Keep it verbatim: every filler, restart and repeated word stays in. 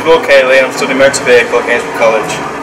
Will Cayley and I'm studying motor vehicle at Gainsborough College.